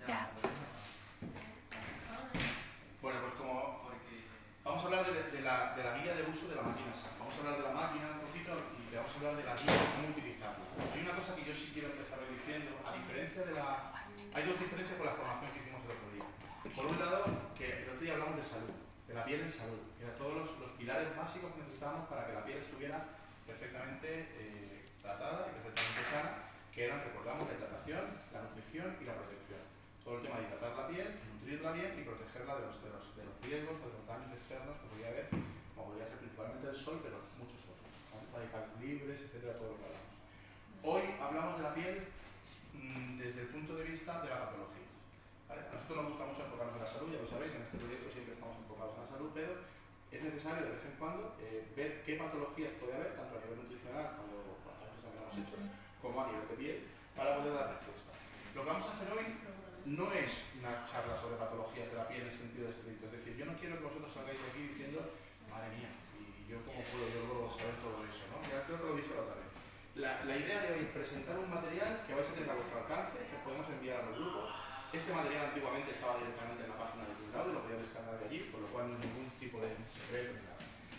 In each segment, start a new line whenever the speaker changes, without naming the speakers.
Ya.
Bueno, pues como vamos a hablar de la guía de uso de la máquina SAP. Vamos a hablar de la máquina un poquito y le vamos a hablar de la guía de cómo utilizarla. Hay una cosa que yo sí quiero empezar hoy diciendo, a diferencia de la... Hay dos diferencias con la formación que hicimos el otro día. Por un lado, que el otro día hablamos de salud, de la piel en salud, que eran todos los pilares básicos que necesitábamos para que la piel estuviera perfectamente tratada y perfectamente sana, que eran, recordamos, la hidratación, la nutrición y la protección. Todo el tema de hidratar la piel, nutrirla bien y protegerla de los riesgos o de los daños externos que podría haber, como podría ser principalmente el sol, pero muchos otros, radicales libres, etcétera, todo lo que hablamos. Hoy hablamos de la piel desde el punto de vista de la patología. ¿Vale? A nosotros nos gusta mucho enfocarnos en la salud, ya lo sabéis, en este proyecto siempre estamos enfocados en la salud, pero es necesario de vez en cuando ver qué patologías puede haber, tanto a nivel nutricional como a veces también hemos hecho, como a nivel de piel, para poder dar respuesta. Lo que vamos a hacer hoy no es una charla sobre patologías de la piel en sentido estricto, es decir, yo no quiero que vosotros salgáis de aquí diciendo, madre mía, y yo cómo puedo yo luego saber todo eso, ¿no? Ya creo que lo dije la otra vez. La idea de hoy es presentar un material que vais a tener a vuestro alcance, que podemos enviar a los grupos. Este material antiguamente estaba directamente en la página del juzgado y lo podía descargar de allí, por lo cual no hay ningún tipo de secreto ni nada.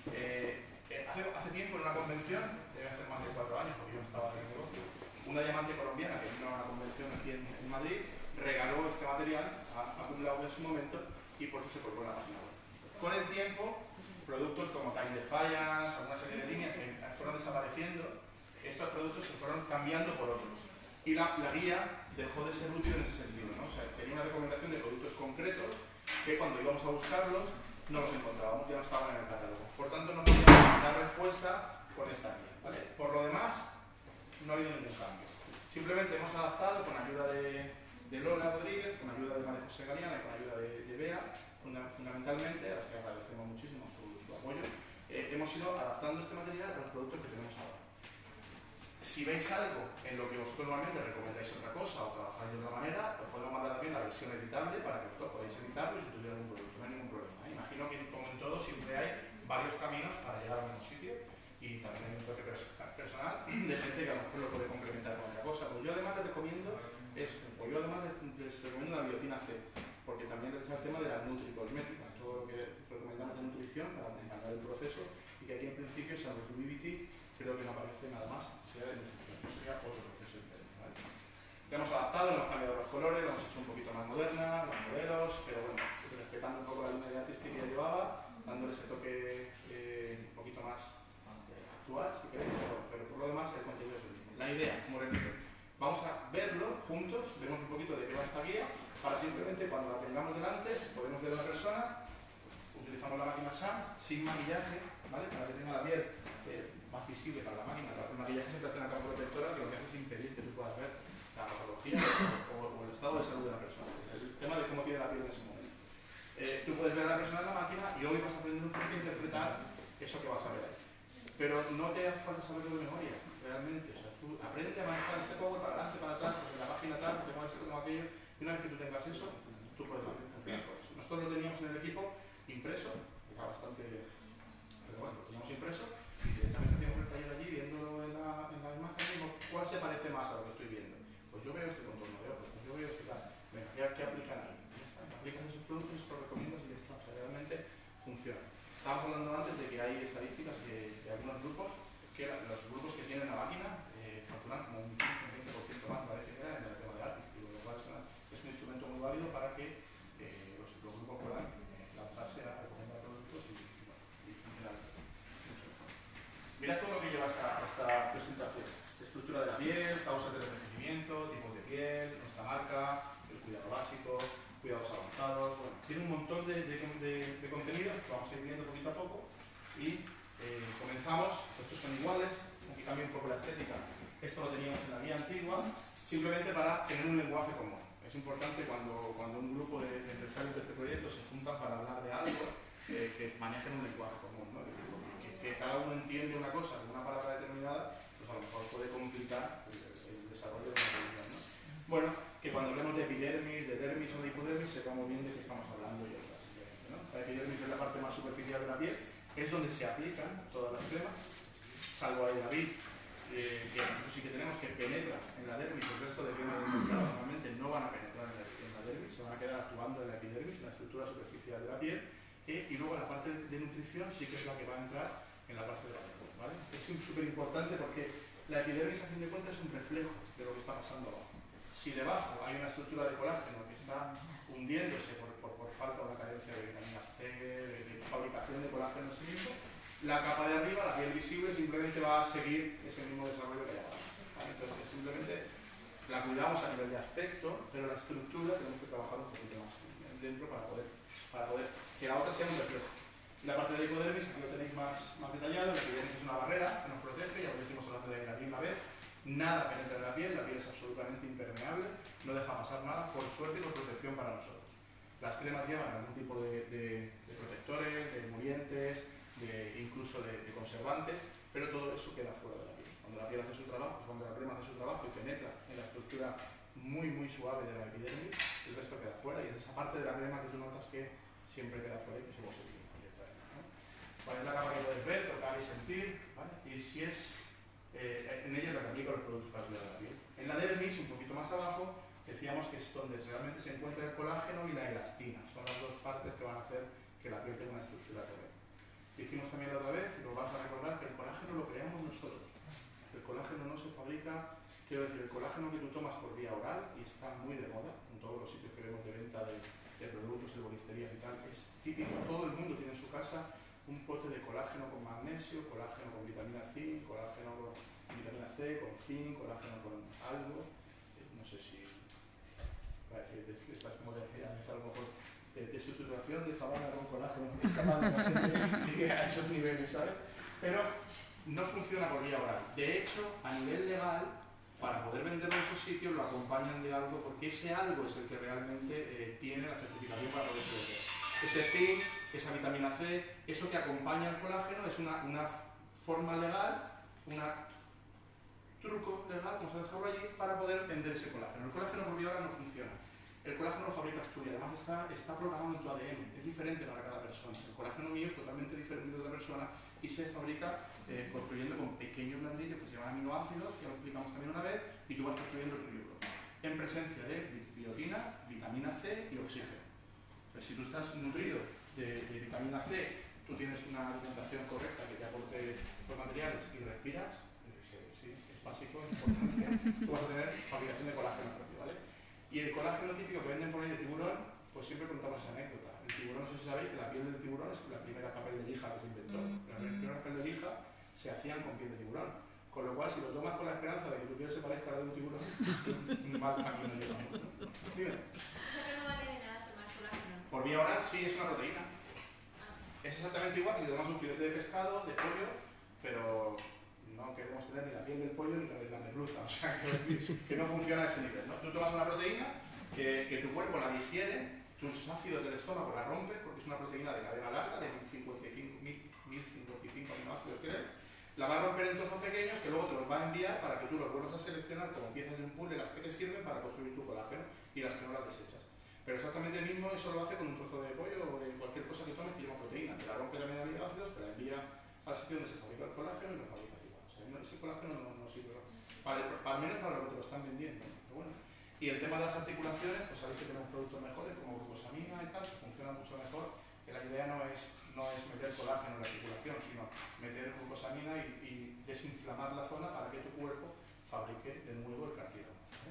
Hace tiempo en una convención, debe hacer más de 4 años porque yo no estaba en el negocio, una diamante colombiana que vino a una convención aquí en Madrid regaló este material a un lado en su momento y por eso se colgó en la página web. Con el tiempo, productos como Time Defiance, alguna serie de líneas que fueron desapareciendo, estos productos se fueron cambiando por otros. Y la guía dejó de ser útil en ese sentido, ¿no? O sea, tenía una recomendación de productos concretos que cuando íbamos a buscarlos no los encontrábamos, ya no estaban en el catálogo. Por tanto, no podíamos dar respuesta con esta guía, ¿vale? Por lo demás, no ha habido ningún cambio. Simplemente hemos adaptado con ayuda de Lola Rodríguez, con ayuda de María José Galiana y con ayuda de Bea, fundamentalmente, a las que agradecemos muchísimo su apoyo, hemos ido adaptando este material a los productos que tenemos ahora. Si veis algo en lo que vosotros normalmente recomendáis otra cosa o trabajáis de otra manera, os podemos mandar también la versión editable para que vosotros podáis editarlo y sustituir algún producto, no hay ningún problema. Imagino que como en todo siempre hay varios caminos para llegar al mismo sitio y también hay un toque personal de gente que a lo mejor lo puede complementar con otra cosa. Pues yo además les recomiendo esto, pues yo además les recomiendo la biotina C, porque también está el tema de la nutricosmética, todo lo que recomendamos de nutrición para acompañar el proceso y que aquí en principio salvo el UBT creo que no aparece nada más, sería de nutrición, eso sería otro proceso diferente, ¿vale? Le hemos adaptado, le hemos cambiado los colores, lo hemos hecho un poquito más moderna, los modelos, pero bueno, respetando un poco la línea artística que ya llevaba, dándole ese toque un poquito más actual, si queréis, pero por lo demás el contenido es el mismo. La idea, como repito, vamos a verlo juntos, vemos un poquito de qué va esta guía, para simplemente cuando la tengamos delante, podemos ver a la persona, utilizamos la máquina SAP, sin maquillaje, ¿vale? Para que tenga la piel más visible para la máquina. El maquillaje siempre hace una capa protectora que lo que hace es impedir que tú puedas ver la patología o el estado de salud de la persona. El tema de cómo tiene la piel en ese momento. Tú puedes ver a la persona en la máquina y hoy vas a aprender un poquito a interpretar eso que vas a ver ahí. Pero no te hace falta saberlo de memoria, realmente. O sea, tú aprendes a manejar este power para adelante, para atrás, pues en la página tal, porque mueves esto como aquello, y una vez que tú tengas eso, tú puedes funcionar con eso. Nosotros lo teníamos en el equipo impreso, era bastante... pero bueno, lo teníamos impreso, y directamente hacíamos el taller allí, viéndolo en la imagen, y digo, ¿cuál se parece más a lo que estoy viendo? Pues yo veo este contorno de ojos, pues yo veo este tal. Venga, ¿qué aplican ahí? Aplican esos productos, los recomiendas y ya está. O sea, realmente funciona. Estábamos hablando antes de que hay estadísticas de algunos grupos, que los grupos que tienen la máquina facturan como un 15-20% más, parece que era en el tema de artístico, lo cual es un instrumento muy válido para que los grupos puedan lanzarse a recomendar productos y funcionar mucho mejor. Mirad todo lo que lleva esta presentación. Estructura de la piel, causas de envejecimiento, tipos de piel, nuestra marca, el cuidado básico, cuidados avanzados. Bueno, tiene un montón de contenidos que vamos a ir viendo poquito a poco y comenzamos. Estos son iguales, aquí cambia un poco la estética. Esto lo teníamos en la guía antigua, simplemente para tener un lenguaje común. Es importante cuando un grupo de empresarios de este proyecto se juntan para hablar de algo, que manejen un lenguaje común, ¿no? Es decir, que cada uno entiende una cosa con una palabra determinada, pues a lo mejor puede complicar el desarrollo de una reunión, ¿no? Bueno, que cuando hablemos de epidermis, de dermis o de hipodermis, sepamos bien de qué estamos hablando y otras, ¿no? La epidermis es la parte más superficial de la piel, es donde se aplican todas las cremas, salvo ahí David, que nosotros sí que tenemos que penetra en la dermis, el resto de cremas del mercado normalmente no van a penetrar en la dermis. estructura superficial de la piel, y luego la parte de nutrición sí que es la que va a entrar en la parte de la piel, ¿vale? Es súper importante porque la epidermis, a fin de cuentas, es un reflejo de lo que está pasando abajo. Si debajo hay una estructura de colágeno que está hundiéndose por falta o una carencia de vitamina C, de fabricación de colágeno en sí mismo, la capa de arriba, la piel visible, simplemente va a seguir ese mismo desarrollo que hay abajo, ¿vale? Entonces, simplemente la cuidamos a nivel de aspecto, pero la estructura tenemos que trabajar un poquito más dentro para poder que la otra sea un reflejo. La parte de epidermis, aquí lo tenéis más detallado. La epidermis es una barrera que nos protege, ya lo decimos hablando de la misma vez. Nada penetra en la piel es absolutamente impermeable, no deja pasar nada, por suerte y por protección para nosotros. Las cremas llevan algún tipo de protectores, de emolientes, incluso de conservantes, pero todo eso queda fuera de la piel. Cuando la piel hace su trabajo, cuando la crema hace su trabajo y penetra en la estructura muy suave de la epidermis, el resto queda fuera, y es esa parte de la crema que tú notas que siempre queda fuera y que se va a seguir directamente, ¿no? Vale, es la capa que puedes ver, tocar y sentir, ¿vale? Y si es en ella es la que aplica los productos para cuidar la piel. En la dermis, un poquito más abajo, decíamos que es donde realmente se encuentra el colágeno y la elastina. Son las dos partes que van a hacer que la piel tenga una estructura correcta. Dijimos también la otra vez, y nos vas a recordar, que el colágeno lo creamos nosotros. El colágeno no se fabrica, quiero decir, el colágeno que tú tomas por vía oral, y está muy de moda, en todos los sitios que vemos de venta de productos, de bolisterías y tal, es típico, todo el mundo tiene en su casa un pote de colágeno con magnesio, colágeno con vitamina C, colágeno con vitamina C, con zinc, colágeno con algo, no sé si parece que estás como de algo por desestructuración de fabana con colágeno, es capaz de la gente llegue a esos niveles, ¿sabes? Pero no funciona por vía oral. De hecho, a nivel legal, para poder venderlo en esos sitios, lo acompañan de algo, porque ese algo es el que realmente tiene la certificación para poderse vender. Ese zinc, esa vitamina C, eso que acompaña el colágeno es una forma legal, un truco legal, vamos a dejarlo allí, para poder vender ese colágeno. El colágeno por vía oral no funciona. El colágeno lo fabricas tú y además está programado en tu ADN, es diferente para cada persona. El colágeno mío es totalmente diferente de otra persona y se fabrica construyendo con pequeños ladrillos que se llaman aminoácidos, que lo explicamos también una vez, y tú vas construyendo el tuyo propio, en presencia de biotina, vitamina C y oxígeno. Pues si tú estás nutrido de vitamina C, tú tienes una alimentación correcta que te aporte los materiales y respiras, sí, es básico, es importante, tú vas a tener fabricación de colágeno propio, ¿vale? Y el colágeno típico que venden por ahí de tiburón, pues siempre contamos esa anécdota. El tiburón, no sé si sabéis que la piel del tiburón es la primera papel de lija que se inventó. Las primeras papel de lija se hacían con piel de tiburón. Con lo cual, si lo tomas con la esperanza de que tu piel se parezca a la de un tiburón, un mal camino llevamos, ¿no? Dime.
No vale de nada tomar colágeno.
Por vía oral sí es una proteína. Es exactamente igual que si tomas un filete de pescado, de pollo, pero no queremos tener ni la piel del pollo ni la de la merluza, o sea, que no funciona a ese nivel, ¿no? Tú tomas una proteína que tu cuerpo la digiere, tus ácidos del estómago la rompen, porque es una proteína de cadena larga, de 1055 aminoácidos, creo. La va a romper en trozos pequeños que luego te los va a enviar para que tú los vuelvas a seleccionar como piezas de un puzzle, las que te sirven para construir tu colágeno y las que no las desechas. Pero exactamente el mismo, eso lo hace con un trozo de pollo o de cualquier cosa que tomes que lleva proteína. Te la rompe también en aminoácidos, te la envía al sitio donde se fabrica el colágeno y lo fabricas igual. O sea, ese colágeno no sirve, al menos para lo que te lo están vendiendo, ¿no? Pero bueno. Y el tema de las articulaciones, pues sabéis que tenemos productos mejores como glucosamina y tal, que funcionan mucho mejor. Que la idea no es meter colágeno en la articulación, sino meter glucosamina y desinflamar la zona para que tu cuerpo fabrique de nuevo el cartílago.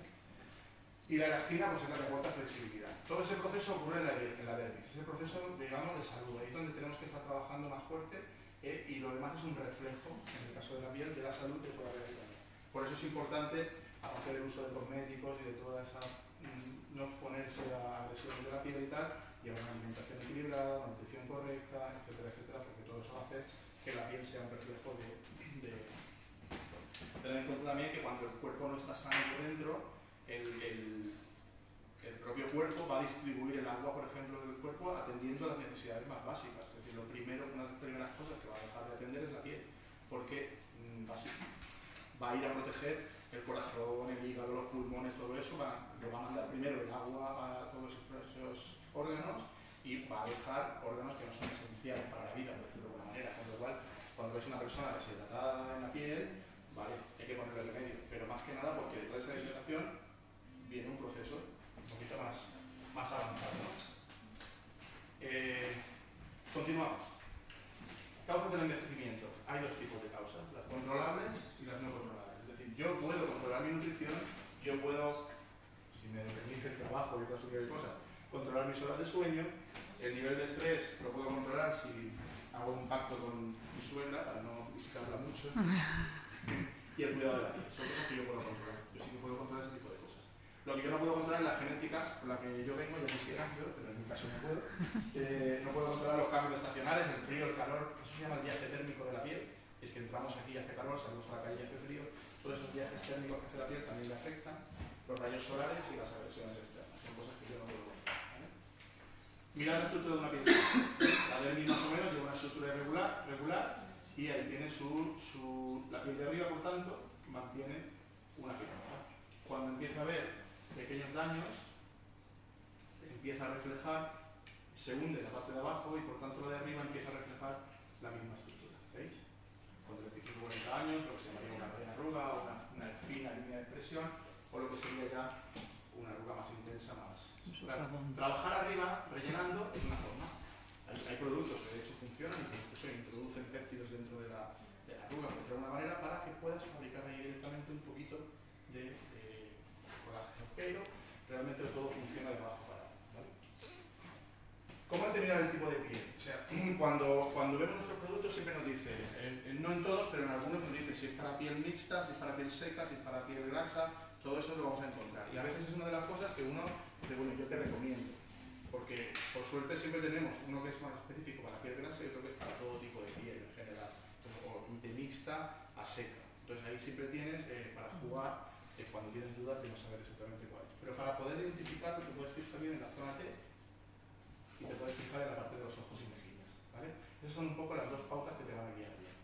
Y la elastina pues es la que aporta flexibilidad. Todo ese proceso ocurre en la dermis, ese proceso, digamos, de salud, ahí es donde tenemos que estar trabajando más fuerte, y lo demás es un reflejo, en el caso de la piel, de la salud que puede haber ahí también. Por eso es importante, aparte del uso de cosméticos y de toda esa, no exponerse a agresiones de la piel y tal, llevar una alimentación equilibrada, una nutrición correcta, etcétera, etcétera, porque todo eso hace que la piel sea un reflejo de tener en cuenta también que cuando el cuerpo no está sano por dentro, el propio cuerpo va a distribuir el agua, por ejemplo, del cuerpo atendiendo a las necesidades más básicas. Es decir, una de las primeras cosas que va a dejar de atender es la piel, porque va a ir a proteger el corazón, el hígado, los pulmones, todo eso, le va a mandar primero el agua a todos esos órganos y va a dejar órganos que no son esenciales para la vida, por decirlo de alguna manera. Con lo cual, cuando es una persona deshidratada en la piel, vale, hay que ponerle remedio, pero más que nada porque detrás de esa deshidratación viene un proceso un poquito más avanzado, ¿no? controlar mi nutrición, yo puedo, si me permite el trabajo y otra serie de cosas, controlar mis horas de sueño, el nivel de estrés lo puedo controlar si hago un pacto con mi suegra para no visitarla mucho, y el cuidado de la piel. Son cosas que yo puedo controlar. Yo sí que puedo controlar ese tipo de cosas. Lo que yo no puedo controlar es la genética con la que yo vengo, ya quisiera yo, pero en mi caso no puedo. No puedo controlar los cambios estacionales, el frío, el calor, eso se llama el viaje térmico de la piel. Es que entramos aquí y hace calor, salimos a la calle y hace frío. Todos esos viajes térmicos que hace la piel también le afectan. Los rayos solares y las agresiones externas. Son cosas que yo no puedo controlar. ¿Vale? Mirad la estructura de una piel. La dermis más o menos lleva una estructura regular y ahí tiene la piel de arriba, por tanto, mantiene una firmeza. Cuando empieza a haber pequeños daños, empieza a reflejar, se hunde la parte de abajo y por tanto la de arriba empieza a reflejar la misma estructura. ¿Veis? Con 35 o 40 años, lo que se llamaría una pequeña arruga o una fina línea de expresión, o lo que sería ya una arruga más intensa, más... Claro, trabajar arriba rellenando es una forma. Hay productos que de hecho funcionan y que incluso introducen péptidos dentro de la arruga, por decirlo de alguna manera, para que puedas fabricar ahí directamente un poquito de colágeno. Pero realmente todo funciona de abajo para arriba. ¿Vale? ¿Cómo determinar el tipo de piel? O sea, cuando vemos nuestros productos siempre nos dice, no en todos, pero en algunos nos dice si es para piel mixta, si es para piel seca, si es para piel grasa, todo eso lo vamos a encontrar. Y a veces es una de las cosas que uno dice, bueno, yo te recomiendo. Porque por suerte siempre tenemos uno que es más específico para piel grasa y otro que es para todo tipo de piel en general. Entonces, o de mixta a seca. Entonces ahí siempre tienes para jugar cuando tienes dudas de no saber exactamente cuál es. Pero para poder identificarlo te puedes fijar bien en la zona T y te puedes fijar en la parte de los ojos y mejillas. ¿Vale? Esas son un poco las dos pautas que te van a guiar bien.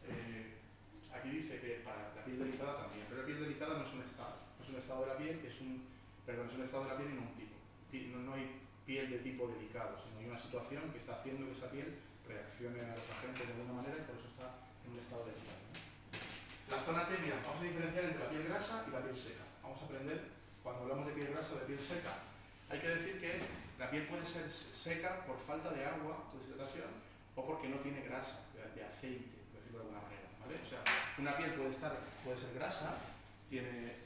Aquí dice que para la piel delicada también, pero la piel delicada no es un estado. No es un estado de la piel, es un estado de la piel y no un tipo. No hay piel de tipo delicado, sino hay una situación que está haciendo que esa piel reaccione a los agentes de alguna manera y por eso está en un estado delicado. ¿No? La zona T, mira, vamos a diferenciar entre la piel grasa y la piel seca. Vamos a aprender, cuando hablamos de piel grasa o de piel seca, hay que decir que la piel puede ser seca por falta de agua, de deshidratación, o porque no tiene grasa, de aceite, por decirlo de alguna manera. ¿Vale? O sea, una piel puede ser grasa, tiene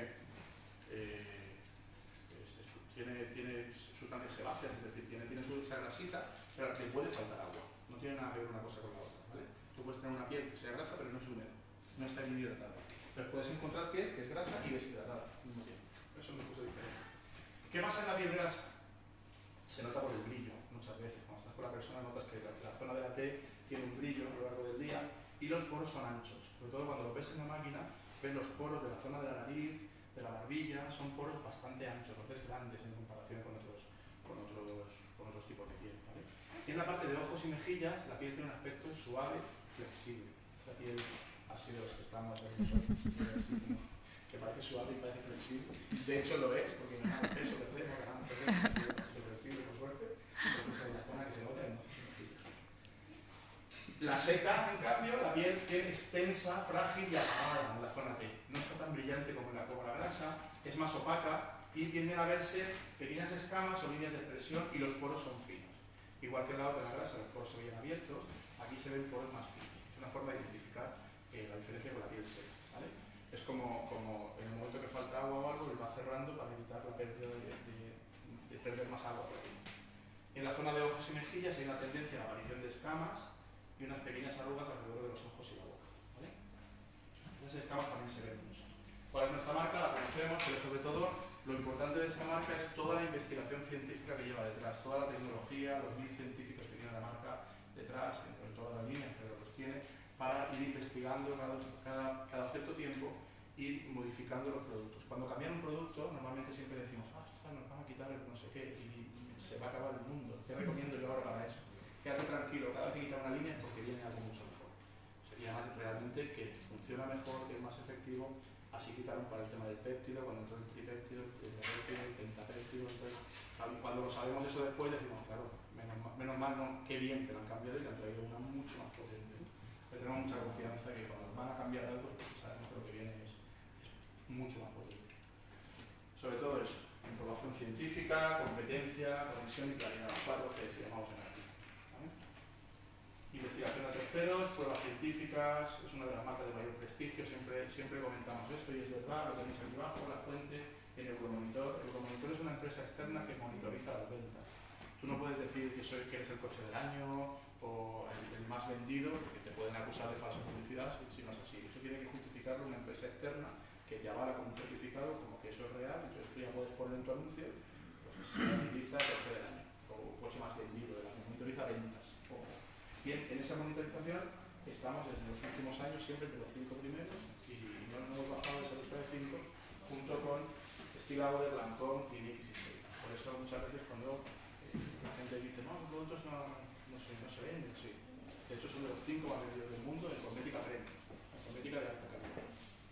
sustancias sebáceas, es decir, tiene esa grasita, pero le puede faltar agua. No tiene nada que ver una cosa con la otra. ¿Vale? Tú puedes tener una piel que sea grasa, pero no es húmeda, no está bien hidratada. Entonces puedes encontrar piel que es grasa y deshidratada al mismo tiempo. Eso es una cosa diferente. ¿Qué pasa en la piel grasa? Se nota por el brillo, muchas veces. Cuando estás con la persona notas que la zona de la T tiene un brillo a lo largo del día y los poros son anchos. Sobre todo cuando lo ves en la máquina, ves los poros de la zona de la nariz, de la barbilla, son poros bastante anchos, los ves grandes en comparación con otros tipos de piel. ¿Vale? Y en la parte de ojos y mejillas, la piel tiene un aspecto suave, flexible. Esa piel así de los que estamos que parece suave y parece flexible. De hecho lo es, porque ganamos peso, ganamos flexible por suerte, porque esa es la zona que se nota en ojos y mejillas. La seca, en cambio, la piel que es tensa, frágil y apagada en la zona T. No está tan brillante como la grasa, es más opaca y tienden a verse pequeñas escamas o líneas de expresión y los poros son finos. Igual que el lado de la grasa, los poros se veían abiertos, aquí se ven poros más finos. Es una forma de identificar la diferencia con la piel seca. ¿Vale? Es como en el momento que falta agua o algo, lo va cerrando para evitar la pérdida de perder más agua por aquí. En la zona de ojos y mejillas hay una tendencia a la aparición de escamas y unas pequeñas arrugas alrededor de los ojos y la boca. ¿Vale? Esas escamas también se ven mucho. ¿Cuál es nuestra marca? La conocemos, pero sobre todo lo importante de esta marca es toda la investigación científica que lleva detrás, toda la tecnología, los 1000 científicos que tiene la marca detrás, en todas las líneas, pero los tiene para ir investigando cada cierto tiempo y modificando los productos. Cuando cambian un producto, normalmente siempre decimos, nos van a quitar el no sé qué y se va a acabar el mundo. ¿Qué recomiendo yo ahora para eso? Quédate tranquilo, cada vez que quitan una línea es porque viene algo mucho mejor. Sería realmente que funciona mejor, que es más efectivo. Así quitaron para el tema del péptido, cuando entró el tripéptido, el pentapéptido. Entonces, cuando lo sabemos eso después, decimos, claro, menos mal, no, qué bien que lo han cambiado y le han traído una mucho más potente. Le tenemos mucha confianza que cuando van a cambiar algo, porque sabemos que lo que viene es mucho más potente. Sobre todo eso, información científica, competencia, conexión y claridad, 4 Cs que llamamos en aquí. ¿Vale? Investigación a terceros, pruebas científicas, es una de las marcas de mayor prestigio, siempre comentamos esto y es verdad, lo tenéis aquí abajo, la fuente, en Euromonitor. Euromonitor es una empresa externa que monitoriza las ventas. Tú no puedes decir que eres el coche del año o el más vendido, porque te pueden acusar de falsa publicidad si no es así. Eso tiene que justificarlo una empresa externa que te avala con un certificado como que eso es real, entonces tú ya puedes poner en tu anuncio, pues se analiza coche del año o coche más vendido del año, monitoriza ventas. Bien, en esa monitorización estamos desde los últimos años siempre entre los 5 primeros y no hemos bajado esa lista de 5 junto con Estilado de Lancôme y Nix y Sey. Por eso muchas veces cuando la gente dice no, los productos no se venden, sí. De hecho son de los 5 más vendidos del mundo en cosmética premium, en cosmética de alta calidad.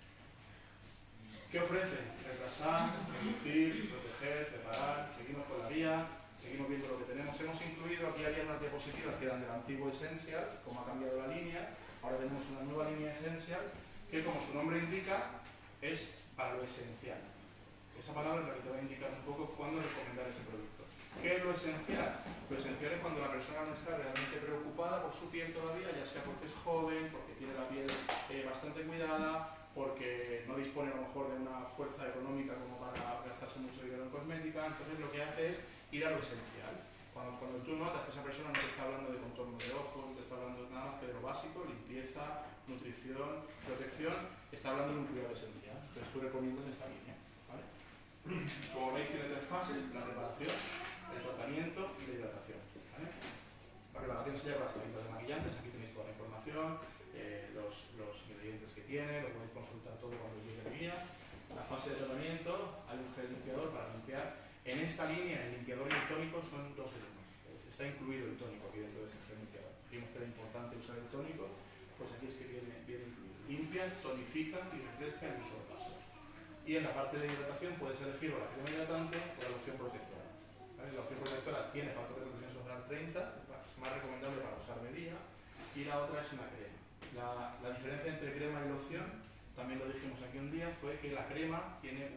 ¿Qué ofrece? Retrasar, reducir, proteger, reparar, seguimos con la guía. Seguimos viendo lo que tenemos. Hemos incluido, aquí había unas diapositivas que eran del antiguo Essential, como ha cambiado la línea. Ahora tenemos una nueva línea Essential que, como su nombre indica, es para lo esencial. Esa palabra es la que te va a indicar un poco cuándo recomendar ese producto. ¿Qué es lo esencial? Lo esencial es cuando la persona no está realmente preocupada por su piel todavía, ya sea porque es joven, porque tiene la piel bastante cuidada, porque no dispone a lo mejor de una fuerza económica como para gastarse mucho dinero en cosmética. Entonces lo que hace es ir a lo esencial. Cuando tú notas que esa persona no te está hablando de contorno de ojos, no te está hablando nada más que de lo básico, limpieza, nutrición, protección, está hablando de un cuidado esencial. Entonces tú recomiendas esta línea, ¿vale? Como veis tiene 3 fases: la preparación, el tratamiento y la hidratación, ¿vale? La preparación sería con las toallitas de maquillantes, aquí tenéis toda la información, los ingredientes que tiene, lo podéis consultar todo cuando llegue el guía. La fase de tratamiento, hay un gel limpiador para limpiar. En esta línea, el limpiador y el tónico son 2 elementos. Está incluido el tónico aquí dentro de este gel limpiador. Vimos que era importante usar el tónico, pues aquí es que viene incluido. Limpia, tonifica y refresca en uso de pasos. Y en la parte de hidratación puedes elegir o la crema hidratante o la loción protectora. ¿Vale? La loción protectora tiene factor de protección solar 30, es más recomendable para usar de día, y la otra es una crema. La diferencia entre crema y loción, también lo dijimos aquí un día, fue que la crema tiene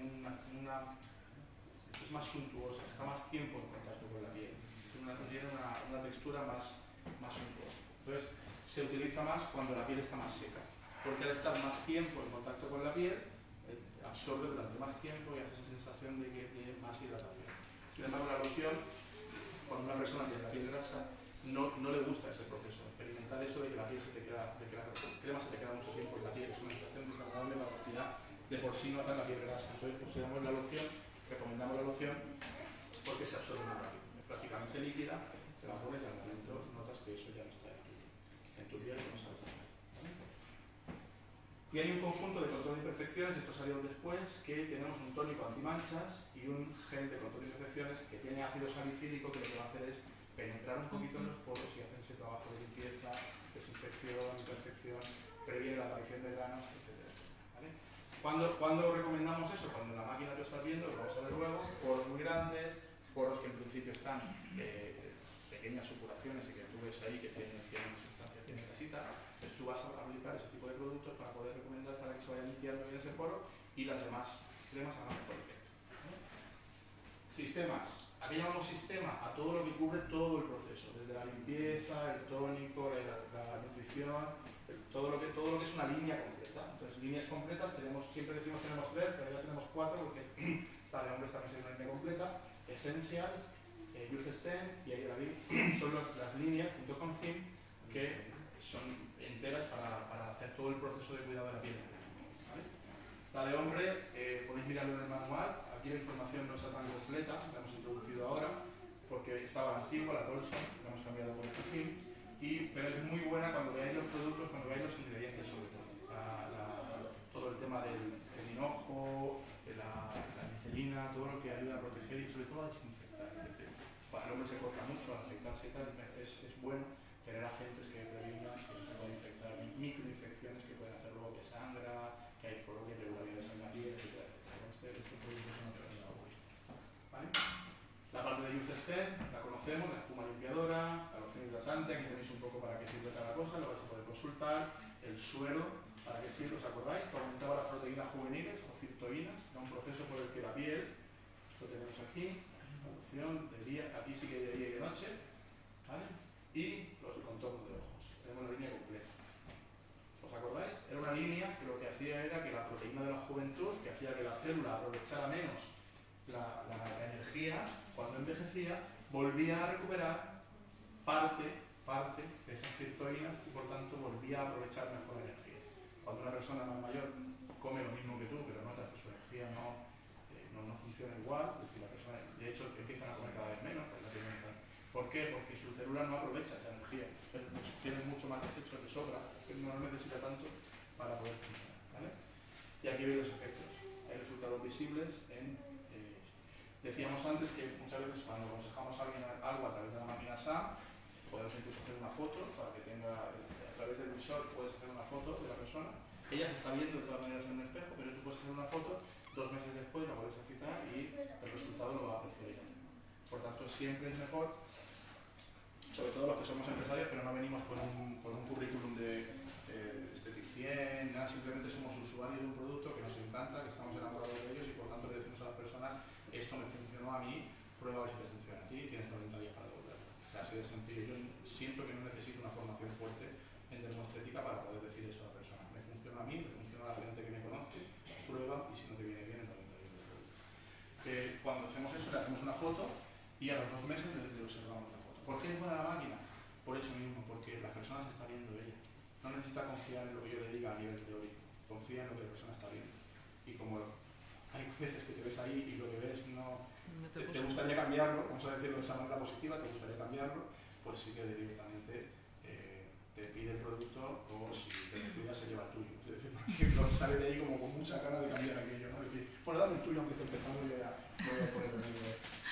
es más suntuosa, está más tiempo en contacto con la piel, tiene una textura más suntuosa. Entonces se utiliza más cuando la piel está más seca, porque al estar más tiempo en contacto con la piel, absorbe durante más tiempo y hace esa sensación de que tiene más hidratación. Sin embargo, la loción, cuando una persona tiene la piel grasa, no le gusta ese proceso. Experimentar eso de que la piel se te queda, de que la crema se te queda mucho tiempo en la piel, es una sensación desagradable para la hostia, de por sí nota la piel grasa. Entonces, pues tenemos la loción, recomendamos la loción porque se absorbe muy rápido. Es prácticamente líquida, te la pones y al momento notas que eso ya no está en tu piel y no sabes hacer. ¿Vale? Y hay un conjunto de control de imperfecciones, esto salió después, que tenemos un tónico antimanchas y un gel de control de imperfecciones que tiene ácido salicílico, que lo que va a hacer es penetrar un poquito en los poros y hacer ese trabajo de limpieza, desinfección, imperfección, previene la aparición de granos, etc. ¿Vale? ¿Cuándo recomendamos eso? Cuando la máquina tú estás viendo, lo vamos a ver luego, poros muy grandes, poros que en principio están pequeñas supuraciones y que tú ves ahí que tienen sustancia, tienen casita. Entonces tú vas a aplicar ese tipo de productos para poder recomendar para que se vaya limpiando bien ese poro y las demás cremas hagan mejor efecto. ¿Vale? Sistemas. Aquí llamamos sistema a todo lo que cubre todo el proceso, desde la limpieza, el tónico, la nutrición, todo lo que es una línea completa. Entonces, líneas completas, siempre decimos que tenemos 3, pero ya tenemos 4 porque la de hombres también sería una línea completa. Essentials, Youth Stem y ahí la son las líneas junto con Him que son enteras para hacer todo el proceso de cuidado de la piel. ¿Vale? La de hombre, podéis mirarlo en el manual. Aquí la información no está tan completa, la hemos introducido ahora porque estaba antigua, la Tolson, la hemos cambiado por este Him, pero es muy buena cuando veáis los productos, cuando veáis los ingredientes sobre todo. Todo el tema del hinojo, la glicerina, todo lo que ayuda a proteger y sobre todo a desinfectar. Es decir, para el hombre se corta mucho al afectarse y tal, es bueno tener agentes que prevengan que eso se puede infectar, microinfecciones que pueden hacer luego que sangra, que hay por lo que irregularidades en la piel, etc. Estos productos son ¿vale? La parte de Youth Stem la conocemos, la espuma limpiadora, la loción hidratante, aquí tenéis un poco para qué sirve cada cosa, lo vais a poder consultar, el suero, para qué sirve, ¿os acordáis? Que aumentaba las proteínas juveniles o cirtoínas, era un proceso por el que la piel, esto tenemos aquí, la loción de día, aquí sí que de día y de noche, ¿vale? Y los contornos de ojos. otra línea que lo que hacía era que la proteína de la juventud, que hacía que la célula aprovechara menos la energía, cuando envejecía, volvía a recuperar parte de esas cirtoínas y por tanto volvía a aprovechar mejor la energía. Cuando una persona más mayor come lo mismo que tú, pero notas que su energía no funciona igual, es decir, la persona, de hecho, empiezan a comer cada vez menos, ¿por qué? Porque su célula no aprovecha esa energía, tiene mucho más desecho de sobra, que no necesita tanto para poder funcionar, ¿vale? Y aquí veis los efectos, hay resultados visibles en... decíamos antes que muchas veces cuando aconsejamos a alguien algo a través de la máquina SAM, podemos incluso hacer una foto para que tenga, a través del visor puedes hacer una foto de la persona, ella se está viendo de todas maneras en un espejo, pero tú puedes hacer una foto, 2 meses después la vuelves a citar y el resultado lo va a apreciar ella. Por tanto, siempre es mejor, sobre todo los que somos empresarios, pero no venimos con un currículum de esteticien, nada, simplemente somos usuarios de un producto que nos encanta, que estamos enamorados de ellos y por tanto le decimos a las personas, esto me funcionó a mí, prueba a ver si te funciona a ti y tienes 90 días para devolverlo. O sea, así de sencillo. Yo siento que no necesito una formación fuerte en dermoestética para poder decir eso a la persona. Me funciona a mí, me funciona a la gente que me conoce, prueba y si no te viene bien en 90 días de producto. Cuando hacemos eso, le hacemos una foto y a los 2 meses le observamos la foto. ¿Por qué es buena la máquina? Por eso mismo, porque la persona se está viendo ella. No necesita confiar en lo que yo le diga a nivel teórico, confía en lo que la persona está viendo. Y como hay veces que te ves ahí y lo que ves no te gustaría cambiarlo, vamos a decirlo de esa manera positiva, te gustaría cambiarlo, pues sí que directamente te pide el producto o si te descuidas se lleva el tuyo. Es decir, porque no sale de ahí como con mucha cara de cambiar aquello, ¿no? Es decir, bueno, dame el tuyo aunque esté empezando, yo ya voy a poner el mío.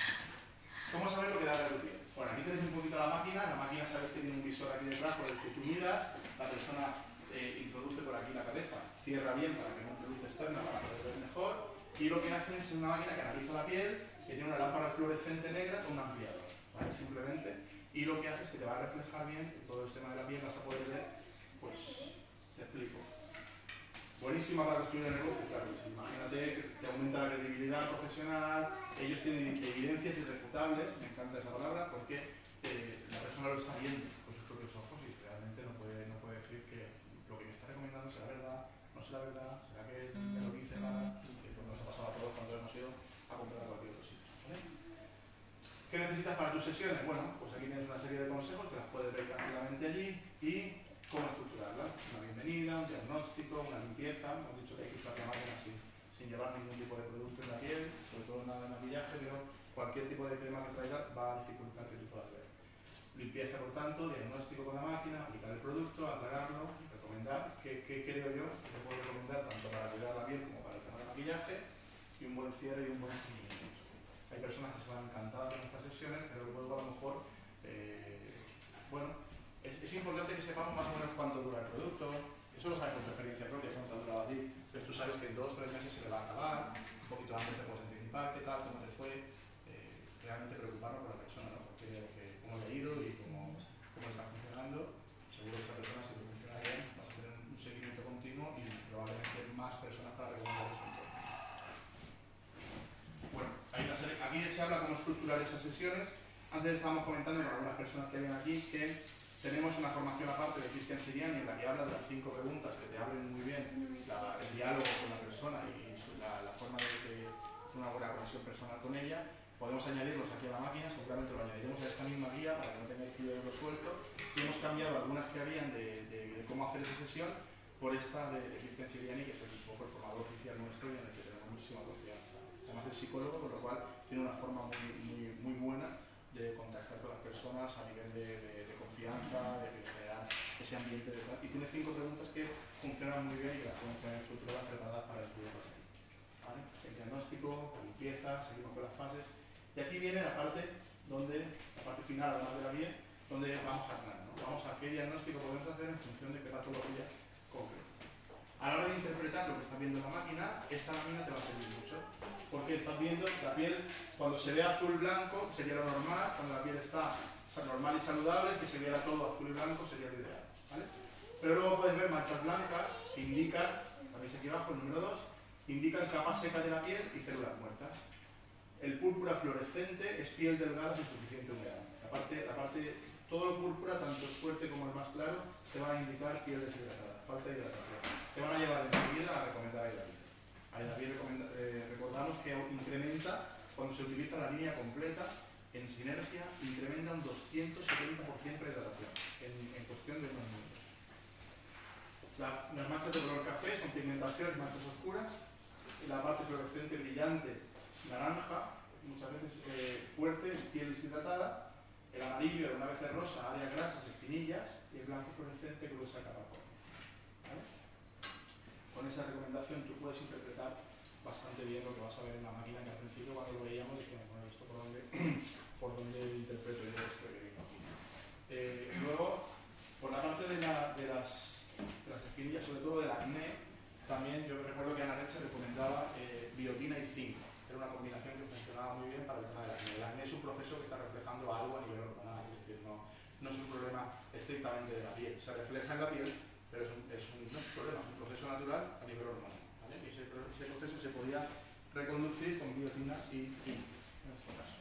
¿Cómo sabes lo que da la piel? Bueno, aquí tenéis un poquito la máquina sabes que tiene un visor aquí detrás por el que tú miras, la persona introduce por aquí la cabeza, cierra bien para que no entre luz externa para poder ver mejor y lo que hace es una máquina que analiza la piel, que tiene una lámpara fluorescente negra con un ampliador, ¿vale? Simplemente, y lo que hace es que te va a reflejar bien todo el tema de la piel, vas a poder ver, pues, te explico. Buenísima para construir el negocio, claro. Imagínate que te aumenta la credibilidad profesional, ellos tienen evidencias irrefutables, me encanta esa palabra, porque la persona lo está viendo con sus propios ojos y realmente no puede decir que lo que me está recomendando será verdad, no será verdad, será que me lo dice nada, que pues nos ha pasado a todos cuando hemos ido a comprar a cualquier otro sitio, ¿vale? ¿Qué necesitas para tus sesiones? Bueno, pues aquí tienes una serie de consejos que las puedes ver tranquilamente allí y cómo estructurarla. Una bienvenida, un diagnóstico, una limpieza. Hemos dicho que hay que usar la máquina sin llevar ningún tipo de producto en la piel, sobre todo nada de maquillaje, pero cualquier tipo de crema que traiga va a dificultar que tú puedas ver. Limpieza, por tanto, diagnóstico con la máquina, aplicar el producto, aclararlo, recomendar. ¿Qué creo yo que te puedo recomendar tanto para cuidar la piel como para el tema de maquillaje? Y un buen cierre y un buen seguimiento. Hay personas que se van encantadas con estas sesiones, pero luego a lo mejor, bueno, es importante que sepamos más o menos cuánto dura el producto. Eso lo sabes por tu experiencia propia, cuánto ha durado a ti. Pero tú sabes que en 2 o 3 meses se le va a acabar, un poquito antes te puedes anticipar, qué tal, cómo te fue. Realmente preocuparnos por la persona, ¿no? Porque cómo le ha ido y cómo está funcionando. Seguro que esa persona, si te funciona bien, vas a tener un seguimiento continuo y probablemente más personas para recomendar eso. Bueno, hay una serie, aquí se habla cómo estructurar esas sesiones. Antes estábamos comentando con algunas personas que habían aquí que tenemos una formación aparte de Cristian Siriani en la que habla de las 5 preguntas que te abren muy bien el diálogo con la persona y la forma de tener una buena conexión personal con ella. Podemos añadirlos aquí a la máquina, seguramente lo añadiremos a esta misma guía para que no tengáis que verlo suelto. Y hemos cambiado algunas que habían de cómo hacer esa sesión por esta de Cristian Siriani, que es un poco el formador oficial nuestro y en el que tenemos muchísima confianza. Además es psicólogo, con lo cual tiene una forma muy buena de contactar con las personas a nivel de confianza, de generar ese ambiente de tal. Y tiene 5 preguntas que funcionan muy bien y que las podemos tener estructuradas preparadas para el estudio. ¿Vale? El diagnóstico, la limpieza, seguimos con las fases. Y aquí viene la parte final, además de la piel, donde vamos a hablar, ¿no? Vamos a qué diagnóstico podemos hacer en función de qué patología concreta. A la hora de interpretar lo que estás viendo en la máquina, esta máquina te va a servir mucho. Porque estás viendo la piel, cuando se ve azul-blanco sería lo normal, cuando la piel está normal y saludable, que se viera todo azul y blanco sería lo ideal, ¿vale? Pero luego puedes ver manchas blancas que indican, la veis aquí abajo, el número 2, indican capa seca de la piel y células muertas. El púrpura fluorescente es piel delgada sin suficiente humedad. La parte Todo lo púrpura, tanto el fuerte como el más claro, te van a indicar piel deshidratada, falta de hidratación. Te van a llevar enseguida a recomendar Aidavid. Aidavid recordamos que incrementa, cuando se utiliza la línea completa, en sinergia, incrementa un 270% de hidratación en cuestión de unos minutos. Las manchas de color café son pigmentaciones, manchas oscuras. La parte fluorescente brillante, naranja, muchas veces fuerte, es piel deshidratada. El amarillo, una vez es rosa, áreas grasas, espinillas. Y el blanco fluorescente, gruesa capa. ¿Vale? Con esa recomendación tú puedes interpretar bastante bien lo que vas a ver en la máquina, que al principio cuando lo veíamos dijimos, bueno, ¿esto por dónde interpreto yo esto que vengo aquí? Luego, por la parte de las espinillas, sobre todo del acné, también yo recuerdo que Ana Reche recomendaba biotina y zinc. Era una combinación que funcionaba muy bien para el tema del acné. El acné es un proceso que está reflejando algo a nivel hormonal, es decir, no es un problema estrictamente de la piel. Se refleja en la piel, pero no es un problema, es un proceso natural a nivel hormonal. ¿Vale? Y ese proceso se podía reconducir con biotina y zinc, en este caso.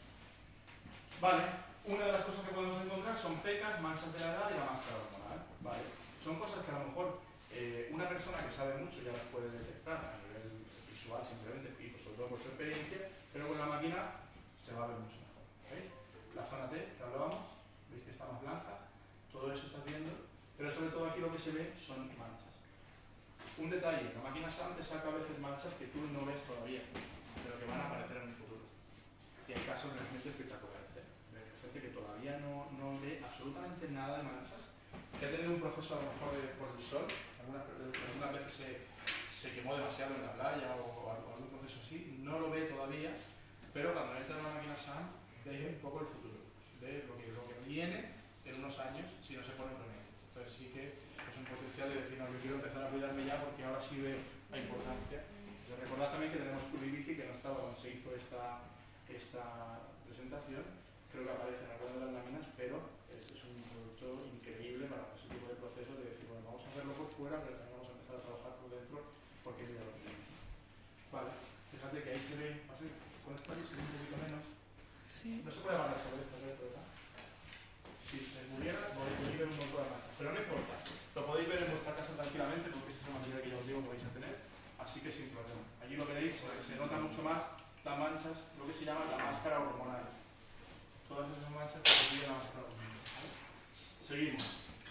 Vale, una de las cosas que podemos encontrar son pecas, manchas de la edad y la máscara hormonal. Vale, son cosas que a lo mejor una persona que sabe mucho ya las puede detectar a nivel visual simplemente y sobre todo por su experiencia, pero con la máquina se va a ver mucho mejor. ¿Veis? La zona T que hablábamos, veis que está más blanca, todo eso estás viendo, pero sobre todo aquí lo que se ve son manchas. Un detalle, la máquina SAM te saca a veces manchas que tú no ves todavía, pero que van a aparecer en un futuro. Y hay casos realmente espectaculares, de gente que todavía no ve absolutamente nada de manchas, que ha tenido un proceso a lo mejor por el sol, algunas veces se quemó demasiado en la playa o algún proceso así, no lo ve todavía, pero cuando entra en la máquina SAM ve un poco el futuro, ve lo que viene en unos años si no se pone remedio. Entonces sí que es un potencial de decir, no, yo quiero empezar a cuidarme ya porque ahora sí veo la importancia. De recordar también que tenemos Pluribiti, que no estaba cuando se hizo esta presentación, creo que aparece en alguna de las láminas, pero es un producto increíble para ese tipo de procesos de decir, bueno, vamos a hacerlo por fuera, pero también vamos a empezar a trabajar por dentro porque mira lo que viene. Vale, fíjate que ahí se ve, con esta luz se ve un poquito menos. Sí. No se puede agarrar sobre esto, ¿verdad? Si se pudiera, podéis ver un montón de manchas, pero no importa, lo podéis ver en vuestra casa tranquilamente porque esa es la manera que yo os digo que vais a tener, así que sin problema. Allí lo veréis, se nota mucho más las manchas, lo que se llama la máscara hormonal. Todas esas manchas que se la máscara hormonal. ¿Vale? Seguimos.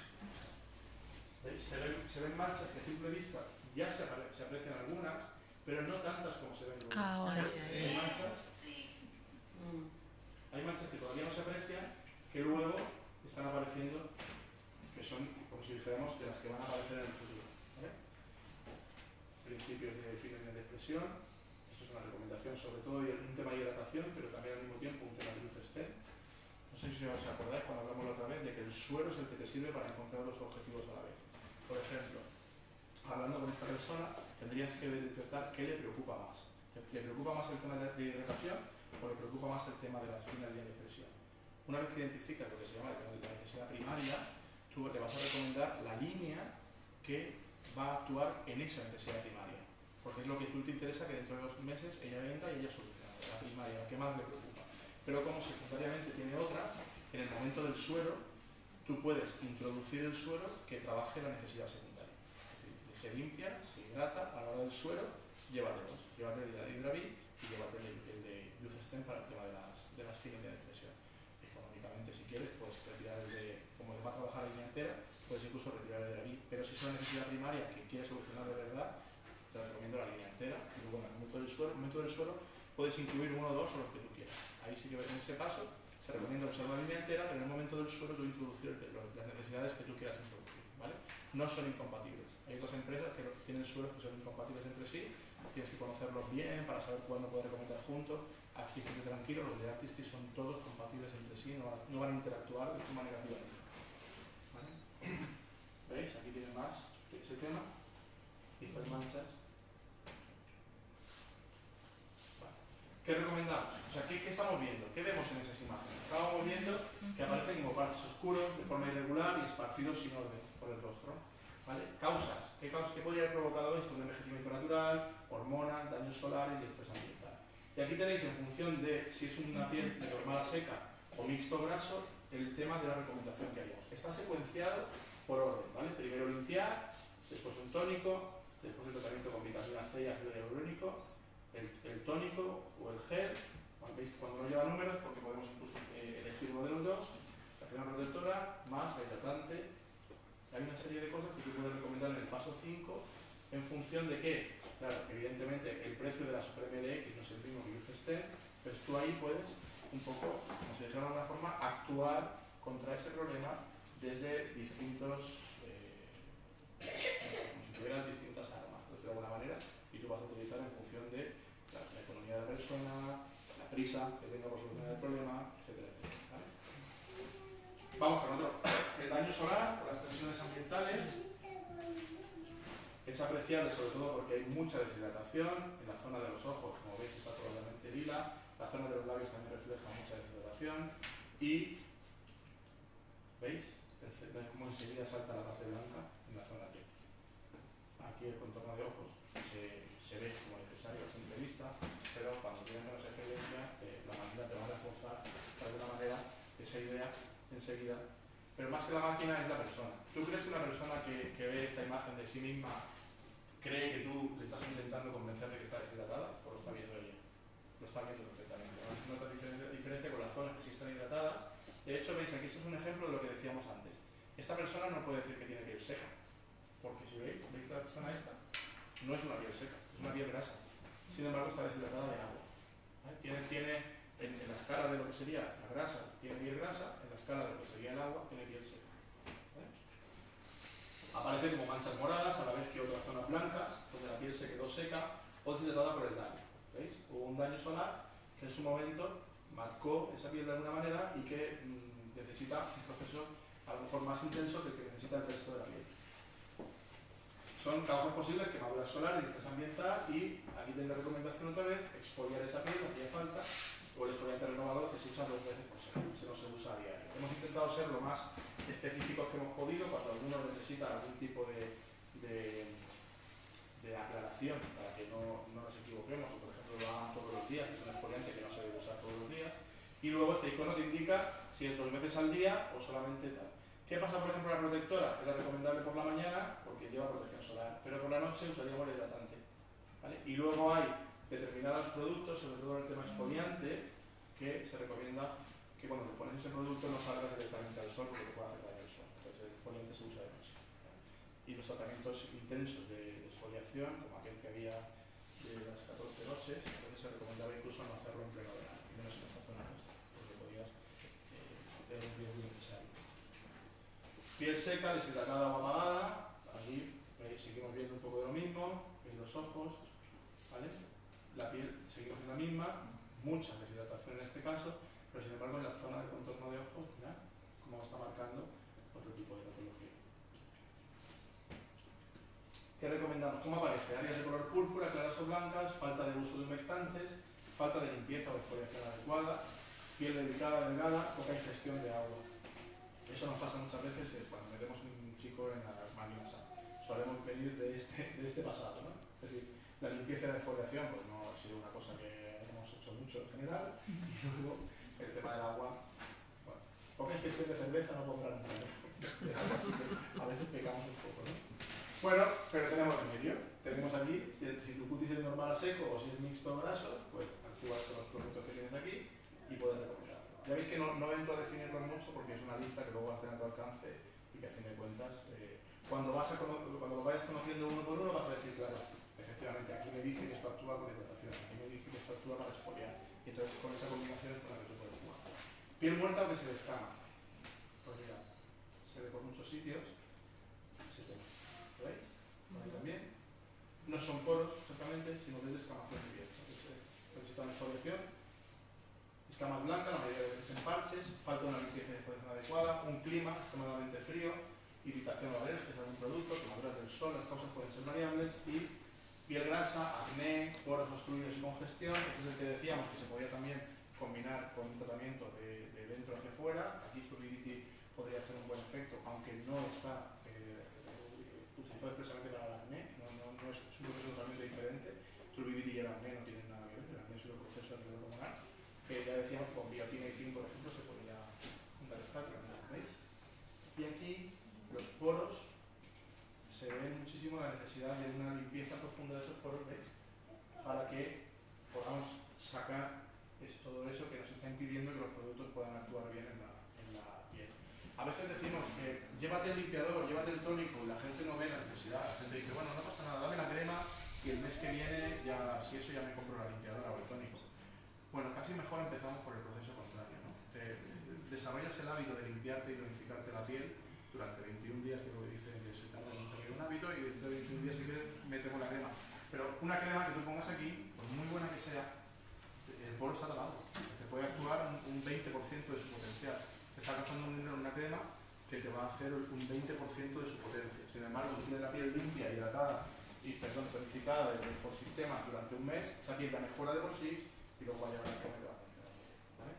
¿Veis? Se ven manchas que a simple vista ya se aprecian algunas, pero no tantas como se ven luego. Hay manchas que todavía no se aprecian, que luego están apareciendo, que son, como si dijéramos, de las que van a aparecer en el futuro. ¿Vale? Principios de fines de expresión, esto es una recomendación sobre todo y un tema de hidratación, pero también al mismo tiempo un tema de luz STEM. No sé si os acordáis cuando hablamos la otra vez de que el suero es el que te sirve para encontrar dos objetivos a la vez. Por ejemplo, hablando con esta persona, tendrías que detectar qué le preocupa más. ¿Le preocupa más el tema de hidratación o le preocupa más el tema de las finas líneas de expresión? Una vez que identificas lo que se llama la necesidad primaria, tú le vas a recomendar la línea que va a actuar en esa necesidad primaria. Porque es lo que tú te interesa que dentro de 2 meses ella venga y ella solucione la primaria, la que más le preocupa. Pero como secundariamente tiene otras, en el momento del suero, tú puedes introducir el suero que trabaje la necesidad secundaria. Es decir, se limpia, se hidrata, a la hora del suero, llévate dos. Llévate el de Hydravi y llévate el de Youth STEM para el tema de las finas de depresión. Económicamente, si quieres, puedes retirar el de, como le va a trabajar la línea entera, puedes incluso retirar el de Hydravi. Pero si es una necesidad primaria que quieres solucionar de verdad, te recomiendo la línea entera. Y luego, en el momento del suero, puedes incluir uno o dos o los que tú quieras. Ahí sí que en ese paso se recomienda usar una línea entera, pero en el momento del suero tú introducir las necesidades que tú quieras introducir. ¿Vale? No son incompatibles. Hay otras empresas que tienen sueros que son incompatibles entre sí. Tienes que conocerlos bien para saber cuándo poder recomendar juntos. Aquí estate tranquilo, los de Artistry son todos compatibles entre sí, no van a interactuar de forma negativa. ¿Vale? ¿Veis? Aquí tiene más ese tema. Y estas manchas. Vale. ¿Qué recomendamos? O sea, ¿qué estamos viendo? ¿Qué vemos en esas imágenes? Estábamos viendo que aparecen como parches oscuros, de forma irregular y esparcidos sin orden por el rostro. ¿Vale? Causas. ¿Qué podría haber provocado esto? Un envejecimiento natural, hormonas, daños solares y estrés ambiental. Y aquí tenéis, en función de si es una piel deformada seca o o mixto graso, el tema de la recomendación que haríamos. Está secuenciado por orden, ¿vale? Primero limpiar, después un tónico, después el tratamiento con vitamina C y ácido hialurónico, el tónico o el gel. ¿Veis? Cuando no lleva números, porque podemos incluso elegir uno de los dos, la crema protectora más la hidratante. Hay una serie de cosas que tú puedes recomendar en el paso 5 en función de que, claro, evidentemente el precio de la Super MLX no es el mismo que Youth, pero tú ahí puedes un poco, como se dijera de alguna forma, actuar contra ese problema desde distintos, como si tuvieras distintas armas, por decirlo de alguna manera, y tú vas a utilizar en función de la economía de la persona, la prisa que tenga por solucionar el problema, etcétera, etcétera. ¿Vale? Vamos con otro. El daño solar por las tensiones ambientales es apreciable sobre todo porque hay mucha deshidratación en la zona de los ojos, como veis está totalmente lila, la zona de los labios también refleja mucha deshidratación y ¿veis? ¿Veis cómo enseguida salta la parte blanca en la zona T? Aquí el contorno de ojos se ve como necesario a simple vista, pero cuando tienes menos experiencia, la máquina te va a reforzar de alguna manera esa idea enseguida. Pero más que la máquina es la persona. ¿Tú crees que una persona que ve esta imagen de sí misma cree que tú le estás intentando convencer de que está deshidratada? ¿O lo está viendo ella? Lo está viendo perfectamente. No nota diferencia con las zonas que sí están hidratadas. De hecho, veis, aquí esto es un ejemplo de lo que decíamos antes. Esta persona no puede decir que tiene piel seca, porque si veis la persona esta, no es una piel seca, es una piel grasa. Sin embargo, está deshidratada de agua. ¿Vale? Tiene en la escala de lo que sería la grasa, tiene piel grasa, en la escala de lo que sería el agua, tiene piel seca. ¿Vale? Aparece como manchas moradas, a la vez que otras zonas blancas, donde la piel se quedó seca o deshidratada por el daño. ¿Veis? Hubo un daño solar que en su momento marcó esa piel de alguna manera y que necesita un proceso a lo mejor más intenso que el que necesita el resto de la piel. Son causas posibles, quemaduras solares, distrés ambiental y aquí tenéis la recomendación otra vez, exfoliar esa piel, no hacía falta, o el exfoliante renovador que se usa 2 veces por semana, se no se usa a diario. Hemos intentado ser lo más específicos que hemos podido cuando alguno necesita algún tipo de aclaración para que no nos equivoquemos, o por ejemplo lo hagan todos los días, que es un exfoliante que no se debe usar todos los días, y luego este icono te indica si es 2 veces al día o solamente tal. ¿Qué pasa, por ejemplo, la protectora? Es la recomendable por la mañana porque lleva protección solar, pero por la noche usaríamos el hidratante. ¿Vale? Y luego hay determinados productos, sobre todo en el tema exfoliante, que se recomienda que cuando te pones ese producto no salgas directamente al sol porque te puede hacer daño al sol. Entonces el exfoliante se usa de noche. ¿Vale? Y los tratamientos intensos de exfoliación, como aquel que había de las 14 noches, entonces se recomendaba incluso no hacerlo en pleno verano, y menos en esta zona nuestra, porque podías tener un riesgo innecesario. Piel seca, deshidratada o apagada, aquí seguimos viendo un poco de lo mismo, veis los ojos, ¿vale? La piel seguimos en la misma, mucha deshidratación en este caso, pero sin embargo en la zona de contorno de ojos, mirad cómo está marcando otro tipo de patología. ¿Qué recomendamos? ¿Cómo aparece? Áreas de color púrpura, claras o blancas, falta de uso de humectantes, falta de limpieza o exfoliación adecuada, piel delicada, delgada, poca ingestión de agua. Eso nos pasa muchas veces cuando metemos un chico en la máquina SAP. Solemos venir de este pasado, ¿no? Es decir, la limpieza y la exfoliación pues no ha sido una cosa que hemos hecho mucho en general, y luego el tema del agua, bueno, poca ingestión de cerveza no pondrán nada, así que a veces pecamos un poco, ¿no? Bueno, pero tenemos remedio. Tenemos aquí, si tu cutis es normal a seco o si es mixto o graso, pues actúas con los productos que tienes aquí y puedes recomendarlo. Ya veis que no entro a definirlo mucho porque es una lista que luego vas a tener a tu alcance y que a fin de cuentas, cuando lo vayas conociendo uno por uno vas a decir, claro, efectivamente, aquí me dice que esto actúa con hidratación, aquí me dice que esto actúa para exfoliar, y entonces con esa combinación es con la que tú puedes jugar. Piel muerta o que se descama. Pues mira, se ve por muchos sitios ese tema. ¿Lo veis? Ahí también. No son poros exactamente, sino de descamación de piel. Entonces, necesita una exfoliación. Escamas blancas, la mayoría de veces en parches, falta una limpieza de exfoliación adecuada, un clima extremadamente frío, irritación o alergias a algún producto, quemaduras del sol, las causas pueden ser variables, y piel grasa, acné, poros obstruidos y congestión. Este es el que decíamos que se podía también combinar con un tratamiento de dentro hacia afuera. Aquí Turbidity podría hacer un buen efecto, aunque no está utilizado expresamente para el acné, no es un proceso totalmente diferente. Turbidity y el acné no tienen nada que ver, el acné es un proceso de hormonal, que ya decíamos con biotina y zinc, por ejemplo, se podría Y aquí los poros, se ve muchísimo la necesidad de una limpieza profunda de esos poros, ¿veis? Para que podamos sacar todo eso que nos está impidiendo que los productos puedan actuar bien en la piel. A veces decimos que llévate el limpiador, llévate el tónico, y la gente no ve la necesidad. La gente dice, bueno, no pasa nada, dame la crema y el mes que viene, ya, si eso ya me compro la limpiadora o el tónico. Bueno, casi mejor empezamos por el proceso contrario, ¿no? Desarrollas el hábito de limpiarte y tonificarte la piel durante 21 días, que es lo que dice que se tarda en hacer un hábito, y dentro de 21 días, si quieres, metemos la crema. Pero una crema que tú pongas aquí, por muy buena que sea, el poro está tapado. Te puede actuar un 20% de su potencial. Te está gastando un dinero en una crema que te va a hacer un 20% de su potencia. Sin embargo, si tienes la piel limpia, hidratada y tonificada por sistema durante un mes, esa piel ya mejora de por sí y luego va a llevar a cómo te va a funcionar. ¿Vale?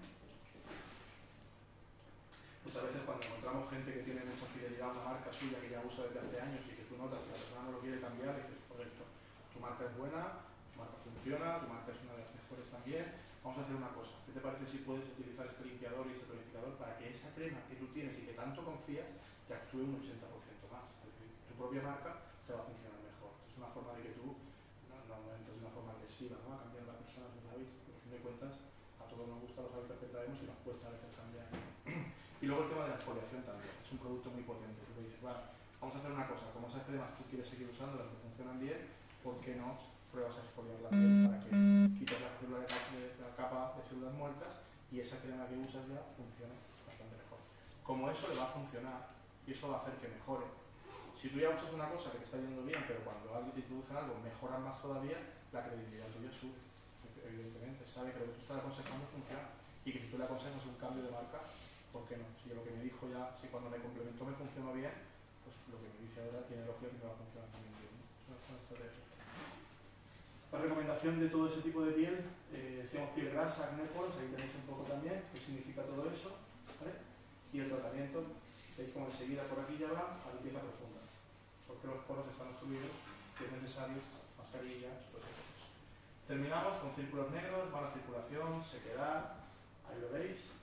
Muchas veces cuando encontramos gente que tiene mucha fidelidad a una marca suya que ya usa desde hace años y que tú notas que la persona no lo quiere cambiar, y dices, correcto, tu marca es buena, tu marca funciona, tu marca es una de las mejores también, vamos a hacer una cosa. ¿Qué te parece si puedes utilizar este limpiador y este tonificador para que esa crema que tú tienes y que tanto confías te actúe un 80% más? Es decir, tu propia marca te va a funcionar mejor. Esto es una forma de que tú no entres de una forma agresiva, ¿no? A cambiar a la persona sus hábitos. Por fin de cuentas, a todos nos gustan los hábitos que traemos y nos cuesta a veces cambiar. Y luego el tema de la exfoliación también. Es un producto muy potente. Tú te dices, bueno, vamos a hacer una cosa, como esas cremas tú quieres seguir usando, las que funcionan bien, ¿por qué no pruebas a exfoliar la piel para que quites la capa de células muertas y esa crema que usas ya funcione bastante mejor? Como eso le va a funcionar y eso va a hacer que mejore. Si tú ya usas una cosa que te está yendo bien, pero cuando alguien te introduce algo mejora más todavía, la credibilidad tuya sube. Evidentemente, sabe que lo que tú estás aconsejando funciona y que si tú le aconsejas un cambio de marca, ¿por qué no? Si lo que me dijo ya, si cuando me complementó me funcionó bien, pues lo que me dice ahora tiene lógica que me va a funcionar también bien, ¿no? Es una estrategia. La recomendación de todo ese tipo de piel, decíamos piel grasa, acné, poros, ahí tenéis un poco también qué significa todo eso, ¿vale? Y el tratamiento, veis como enseguida por aquí ya va a limpieza profunda, porque los poros están obstruidos, que es necesario mascarillas, todo ese proceso. Terminamos con círculos negros, mala circulación, sequedad, ahí lo veis.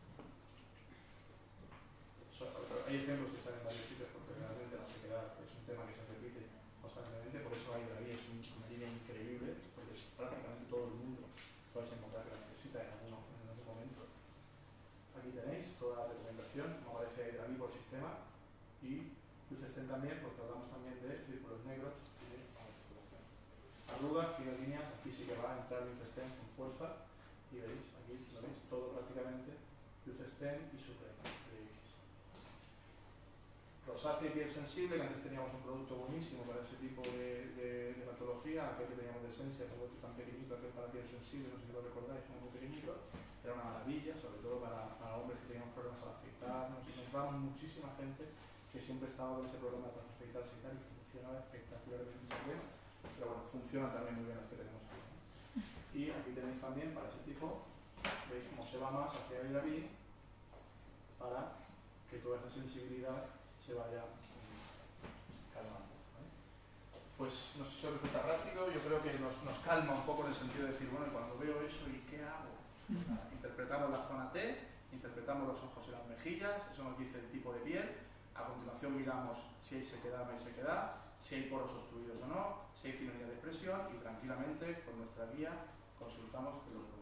Hay ejemplos que están en varios sitios porque realmente la sequedad es un tema que se repite constantemente, por eso Hydravi es una línea increíble, porque prácticamente todo el mundo podéis encontrar que la necesita en algún momento. Aquí tenéis toda la recomendación, como aparece Hydravi por sistema, y Lucesten también, porque hablamos también de círculos negros y de mala circulación. Arrugas, finas líneas, aquí sí que va a entrar Lucesten con fuerza, y veis, aquí lo veis todo prácticamente, Lucesten y su crema. Rosácea y piel sensible, que antes teníamos un producto buenísimo para ese tipo de patología, aquel que teníamos de esencia, el producto tan pequeñito que es para piel sensible, no sé si lo recordáis, muy pequeñito, era una maravilla, sobre todo para hombres que teníamos problemas al afeitar. Nos encontramos muchísima gente que siempre estaba con ese problema para afeitarse y tal, y funcionaba espectacularmente esa crema, pero bueno, funcionan también muy bien las que tenemos aquí, ¿no? Y aquí tenéis también para ese tipo, veis cómo se va más hacia Hydravi para que toda esa sensibilidad se vaya calmando, ¿vale? Pues no sé si os resulta práctico, yo creo que nos calma un poco en el sentido de decir, bueno, cuando veo eso, ¿y qué hago? Interpretamos la zona T, interpretamos los ojos y las mejillas, eso nos dice el tipo de piel, a continuación miramos si hay sequedad o no hay sequedad, si hay poros obstruidos o no, si hay finalidad de expresión, y tranquilamente con nuestra guía consultamos el